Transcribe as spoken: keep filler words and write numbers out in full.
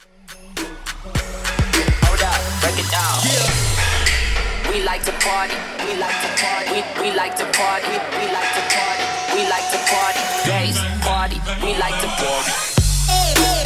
Hold up, break it down. We like to party, we like to party, we, we like to party, we, we like to party, we like to party, days, party, we like to party.